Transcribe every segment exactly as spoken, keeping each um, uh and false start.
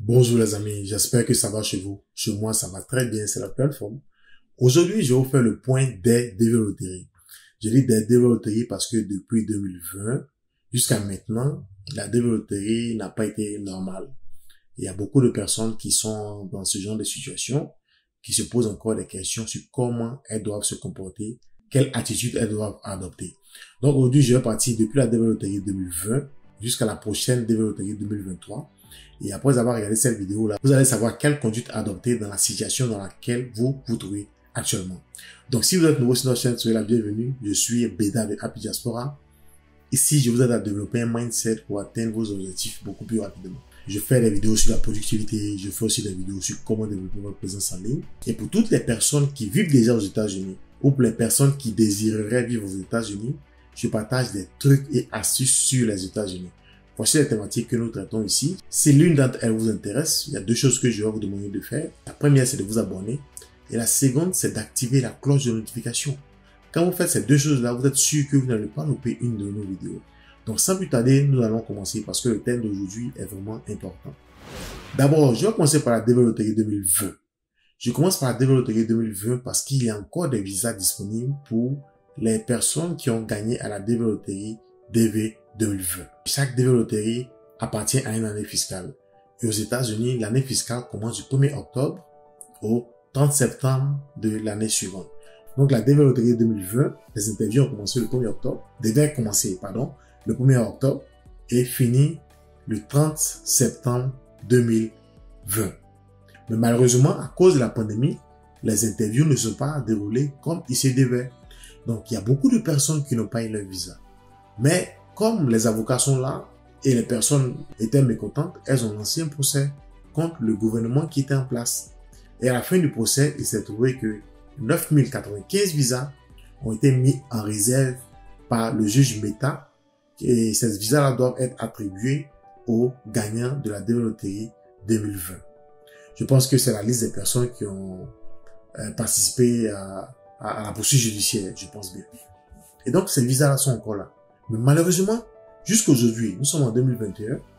Bonjour les amis, j'espère que ça va chez vous. Chez moi, ça va très bien, c'est la plateforme. Aujourd'hui, je vais vous faire le point des développeries. Je dis des développeries parce que depuis deux mille vingt jusqu'à maintenant, la développerie n'a pas été normale. Il y a beaucoup de personnes qui sont dans ce genre de situation, qui se posent encore des questions sur comment elles doivent se comporter, quelle attitude elles doivent adopter. Donc aujourd'hui, je vais partir depuis la développerie deux mille vingt jusqu'à la prochaine développerie deux mille vingt-trois. Et après avoir regardé cette vidéo-là, vous allez savoir quelle conduite adopter dans la situation dans laquelle vous vous trouvez actuellement. Donc, si vous êtes nouveau sur notre chaîne, soyez la bienvenue. Je suis Beda de Happy Diaspora. Ici, je vous aide à développer un mindset pour atteindre vos objectifs beaucoup plus rapidement. Je fais des vidéos sur la productivité, je fais aussi des vidéos sur comment développer votre présence en ligne. Et pour toutes les personnes qui vivent déjà aux États-Unis ou pour les personnes qui désireraient vivre aux États-Unis, je partage des trucs et astuces sur les États-Unis. Voici les thématiques que nous traitons ici. Si l'une d'entre elles vous intéresse, il y a deux choses que je vais vous demander de faire. La première, c'est de vous abonner. Et la seconde, c'est d'activer la cloche de notification. Quand vous faites ces deux choses-là, vous êtes sûr que vous n'allez pas louper une de nos vidéos. Donc, sans plus tarder, nous allons commencer parce que le thème d'aujourd'hui est vraiment important. D'abord, je vais commencer par la développerie deux mille vingt. Je commence par la développerie deux mille vingt parce qu'il y a encore des visas disponibles pour les personnes qui ont gagné à la développerie D V deux mille vingt. Chaque développerie appartient à une année fiscale. Et aux États-Unis, l'année fiscale commence du premier octobre au trente septembre de l'année suivante. Donc, la développerie deux mille vingt, les interviews ont commencé le premier octobre, devaient commencer, pardon, le premier octobre et fini le trente septembre deux mille vingt. Mais malheureusement, à cause de la pandémie, les interviews ne sont pas déroulées comme il se devait. Donc, il y a beaucoup de personnes qui n'ont pas eu leur visa. Mais comme les avocats sont là et les personnes étaient mécontentes, elles ont lancé un procès contre le gouvernement qui était en place. Et à la fin du procès, il s'est trouvé que neuf mille quatre-vingt-quinze visas ont été mis en réserve par le juge Mehta et ces visas-là doivent être attribués aux gagnants de la développerie deux mille vingt. Je pense que c'est la liste des personnes qui ont euh, participé à, à, à la poursuite judiciaire, je pense bien. Et donc, ces visas-là sont encore là. Mais malheureusement, jusqu'aujourd'hui, nous sommes en deux mille vingt et un,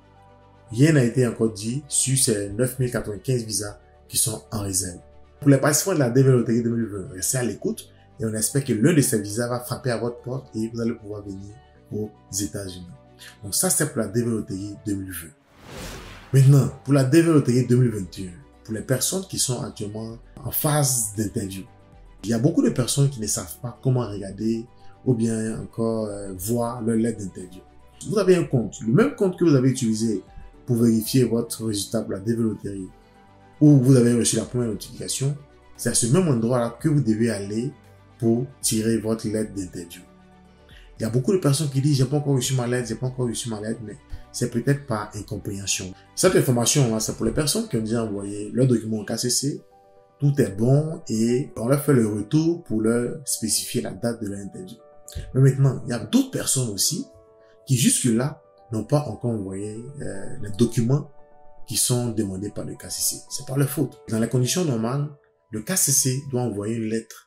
rien n'a été encore dit sur ces neuf mille quatre-vingt-quinze visas qui sont en réserve. Pour les participants de la développerie deux mille vingt, restez à l'écoute et on espère que l'un de ces visas va frapper à votre porte et vous allez pouvoir venir aux États-Unis. Donc ça, c'est pour la développerie deux mille vingt. Maintenant, pour la développerie deux mille vingt et un, pour les personnes qui sont actuellement en phase d'interview, il y a beaucoup de personnes qui ne savent pas comment regarder ou bien encore euh, voir leur lettre d'interview. Vous avez un compte, le même compte que vous avez utilisé pour vérifier votre résultat pour la développerie où vous avez reçu la première notification, c'est à ce même endroit-là que vous devez aller pour tirer votre lettre d'interview. Il y a beaucoup de personnes qui disent « j'ai pas encore reçu ma lettre, j'ai pas encore reçu ma lettre », mais c'est peut-être par incompréhension. Cette information-là, c'est pour les personnes qui ont déjà envoyé leur document au K C C, tout est bon et on leur fait le retour pour leur spécifier la date de leur interview. Mais maintenant, il y a d'autres personnes aussi qui jusque-là n'ont pas encore envoyé euh, les documents qui sont demandés par le K C C. C'est pas leur faute. Dans les conditions normales, le K C C doit envoyer une lettre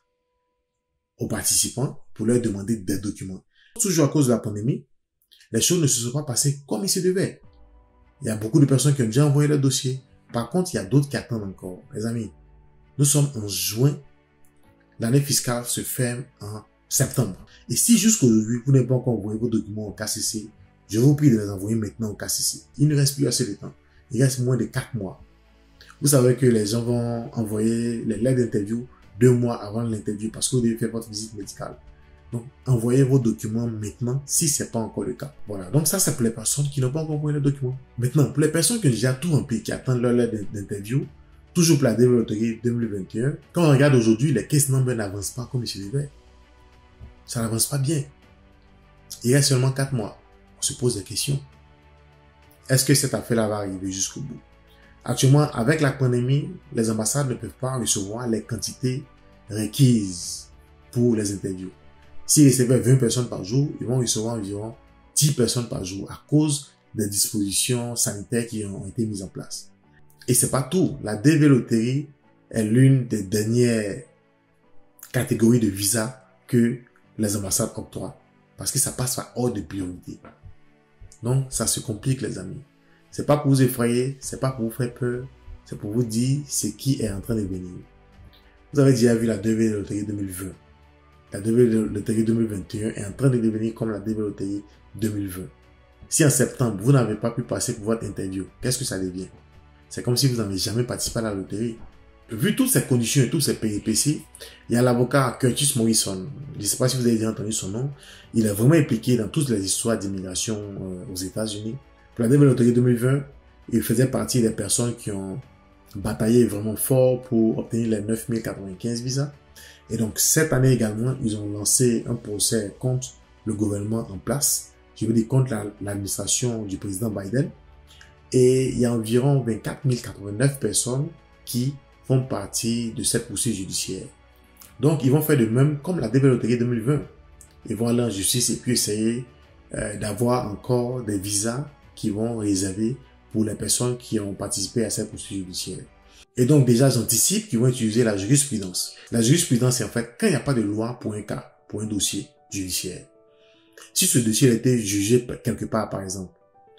aux participants pour leur demander des documents. Toujours à cause de la pandémie, les choses ne se sont pas passées comme il se devait. Il y a beaucoup de personnes qui ont déjà envoyé leur dossier. Par contre, il y a d'autres qui attendent encore. Les amis, nous sommes en juin. L'année fiscale se ferme en septembre. Et si jusqu'aujourd'hui, vous n'avez pas encore envoyé vos documents au K C C, je vous prie de les envoyer maintenant au K C C. Il ne reste plus assez de temps. Il reste moins de quatre mois. Vous savez que les gens vont envoyer les lettres d'interview deux mois avant l'interview parce que vous devez faire votre visite médicale. Donc, envoyez vos documents maintenant si ce n'est pas encore le cas. Voilà. Donc, ça, c'est pour les personnes qui n'ont pas encore envoyé les documents. Maintenant, pour les personnes qui ont déjà tout rempli, qui attendent leur lettre d'interview, toujours pour la développerie deux mille vingt et un, quand on regarde aujourd'hui, les caisses numbers n'avancent pas comme il se devait. Ça n'avance pas bien. Il reste seulement quatre mois. On se pose des questions. Est-ce que cette affaire-là va arriver jusqu'au bout? Actuellement, avec la pandémie, les ambassades ne peuvent pas recevoir les quantités requises pour les interviews. S'ils recevaient vingt personnes par jour, ils vont recevoir environ dix personnes par jour à cause des dispositions sanitaires qui ont été mises en place. Et c'est pas tout. La développerie est l'une des dernières catégories de visas que les ambassades octroient. Parce que ça passe par ordre de priorité. Donc, ça se complique, les amis. C'est pas pour vous effrayer, c'est pas pour vous faire peur, c'est pour vous dire ce qui est en train de venir. Vous avez déjà vu la D V Loterie deux mille vingt. La D V Loterie deux mille vingt et un est en train de devenir comme la D V Loterie deux mille vingt. Si en septembre, vous n'avez pas pu passer pour votre interview, qu'est-ce que ça devient? C'est comme si vous n'avez jamais participé à la loterie. Vu toutes ces conditions et toutes ces péripéties, il y a l'avocat Curtis Morrison. Je ne sais pas si vous avez déjà entendu son nom. Il est vraiment impliqué dans toutes les histoires d'immigration euh, aux États-Unis. Pour la D V Loterie deux mille vingt, il faisait partie des personnes qui ont bataillé vraiment fort pour obtenir les neuf mille quatre-vingt-quinze visas. Et donc, cette année également, ils ont lancé un procès contre le gouvernement en place. Je veux dire contre l'administration du président Biden. Et il y a environ vingt-quatre mille quatre-vingt-neuf personnes qui font partie de cette poursuite judiciaire. Donc, ils vont faire de même comme la D V Loterie deux mille vingt. Ils vont aller en justice et puis essayer euh, d'avoir encore des visas qui vont réserver pour les personnes qui ont participé à cette poursuite judiciaire. Et donc, déjà, j'anticipe qu'ils vont utiliser la jurisprudence. La jurisprudence, c'est en fait quand il n'y a pas de loi pour un cas, pour un dossier judiciaire. Si ce dossier a été jugé quelque part, par exemple,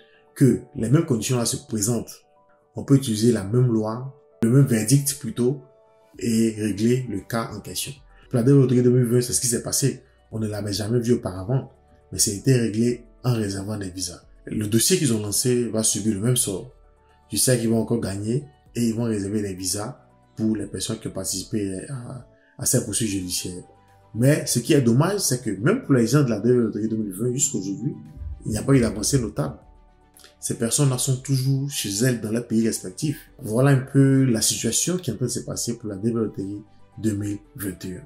que les mêmes conditions-là se présentent, on peut utiliser la même loi, le même verdict plutôt, et régler le cas en question. Pour la D V Loterie deux mille vingt, c'est ce qui s'est passé. On ne l'avait jamais vu auparavant, mais ça a été réglé en réservant des visas. Le dossier qu'ils ont lancé va subir le même sort. Je sais qu'ils vont encore gagner et ils vont réserver des visas pour les personnes qui ont participé à, à cette poursuite judiciaire. Mais ce qui est dommage, c'est que même pour les gens de la D V Loterie deux mille vingt jusqu'à aujourd'hui, il n'y a pas eu d'avancée notable. Ces personnes-là sont toujours chez elles dans leur pays respectif. Voilà un peu la situation qui est en train de se passer pour la D V Loterie deux mille vingt et un.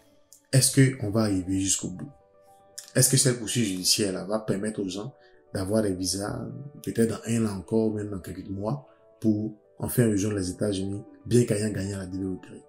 Est-ce qu'on va arriver jusqu'au bout? Est-ce que cette poursuite judiciaire-là va permettre aux gens d'avoir des visas, peut-être dans un an encore, même dans quelques mois, pour enfin rejoindre les États-Unis, bien qu'ayant gagné la D V Loterie?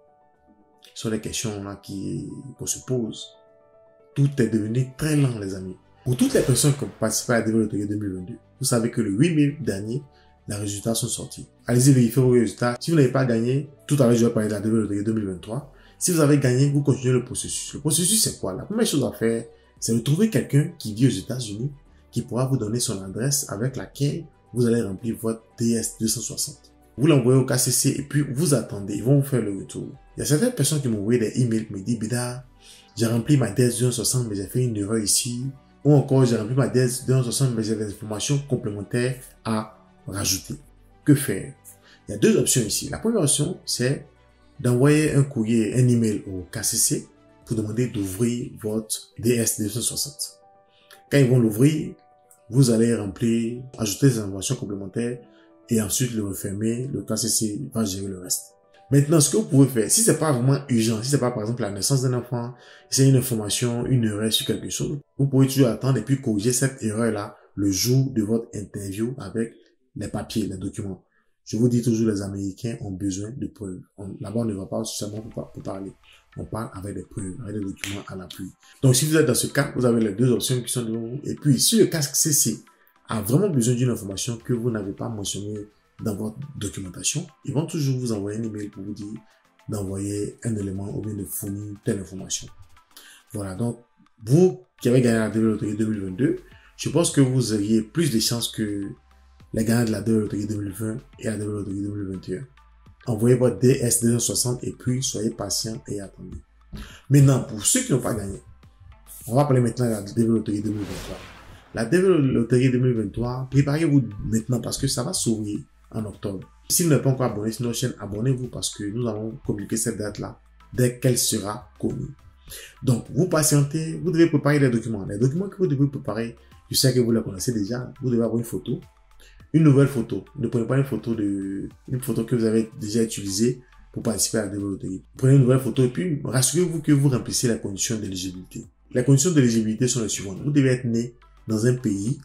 Ce sont des questions-là qui, qu'on se pose. Tout est devenu très lent, les amis. Pour toutes les personnes qui ont participé à la D V Loterie deux mille vingt-deux, vous savez que le huit mai dernier, les résultats sont sortis. Allez-y vérifier vos résultats. Si vous n'avez pas gagné, tout à l'heure je vais parler de la D V Loterie deux mille vingt-trois. Si vous avez gagné, vous continuez le processus. Le processus, c'est quoi? La première chose à faire, c'est de trouver quelqu'un qui vit aux États-Unis, qui pourra vous donner son adresse avec laquelle vous allez remplir votre D S deux cent soixante. Vous l'envoyez au K C C et puis vous attendez. Ils vont vous faire le retour. Il y a certaines personnes qui m'ont envoyé des emails qui me disent, Bida, j'ai rempli ma D S deux cent soixante, mais j'ai fait une erreur ici. Ou encore, j'ai rempli ma D S deux cent soixante, mais j'ai des informations complémentaires à rajouter. Que faire? Il y a deux options ici. La première option, c'est d'envoyer un courrier, un email au K C C pour demander d'ouvrir votre D S deux cent soixante. Quand ils vont l'ouvrir, vous allez remplir, ajouter des informations complémentaires et ensuite le refermer. Le K C C va gérer le reste. Maintenant, ce que vous pouvez faire, si c'est pas vraiment urgent, si c'est pas par exemple la naissance d'un enfant, si c'est une information, une erreur sur quelque chose, vous pouvez toujours attendre et puis corriger cette erreur-là le jour de votre interview avec les papiers, les documents. Je vous dis toujours, les Américains ont besoin de preuves. Là-bas, on ne va pas seulement pour, pour parler. On parle avec des preuves, avec des documents à l'appui. Donc, si vous êtes dans ce cas, vous avez les deux options qui sont devant vous. Et puis, si le K C C a vraiment besoin d'une information que vous n'avez pas mentionnée dans votre documentation, ils vont toujours vous envoyer un email pour vous dire d'envoyer un élément ou bien de fournir telle information. Voilà, donc, vous qui avez gagné la D V Loterie deux mille vingt-deux, je pense que vous auriez plus de chances que les gagnants de la D V Loterie deux mille vingt et la D V Loterie deux mille vingt et un. Envoyez votre D S deux cent soixante et puis soyez patient et attendez. Maintenant, pour ceux qui n'ont pas gagné, on va parler maintenant de la D V Loterie deux mille vingt-trois. La D V Loterie deux mille vingt-trois, préparez-vous maintenant parce que ça va s'ouvrir en octobre. Si vous n'êtes pas encore abonné sur notre chaîne, abonnez-vous parce que nous allons communiquer cette date-là dès qu'elle sera connue. Donc, vous patientez, vous devez préparer des documents. Les documents que vous devez préparer, je sais que vous les connaissez déjà, vous devez avoir une photo, une nouvelle photo. Ne prenez pas une photo de, une photo que vous avez déjà utilisée pour participer à la D V Loterie. Prenez une nouvelle photo et puis rassurez-vous que vous remplissez les conditions d'éligibilité. Les conditions d'éligibilité sont les suivantes. Vous devez être né dans un pays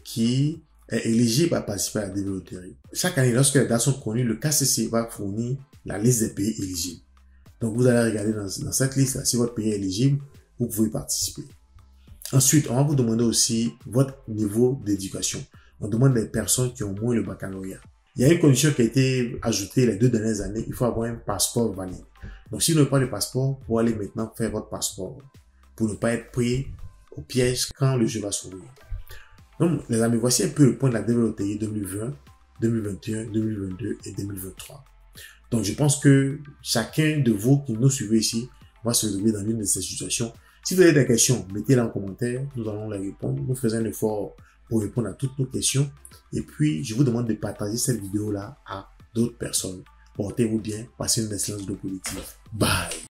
qui est éligible à participer à la D V Loterie. Chaque année, lorsque les dates sont connues, le K C C va fournir la liste des pays éligibles. Donc, vous allez regarder dans, dans cette liste-là, si votre pays est éligible, vous pouvez participer. Ensuite, on va vous demander aussi votre niveau d'éducation. On demande des personnes qui ont moins le baccalauréat. Il y a une condition qui a été ajoutée les deux dernières années. Il faut avoir un passeport valide. Donc, si vous n'avez pas le passeport, vous allez maintenant faire votre passeport pour ne pas être pris au piège quand le jeu va s'ouvrir. Donc, les amis, voici un peu le point de la D V Loterie deux mille vingt, deux mille vingt et un, deux mille vingt-deux et deux mille vingt-trois. Donc, je pense que chacun de vous qui nous suivez ici va se retrouver dans l'une de ces situations. Si vous avez des questions, mettez-les en commentaire. Nous allons les répondre. Nous faisons un effort pour répondre à toutes nos questions. Et puis, je vous demande de partager cette vidéo-là à d'autres personnes. Portez-vous bien. Passez une excellente journée positive. Bye.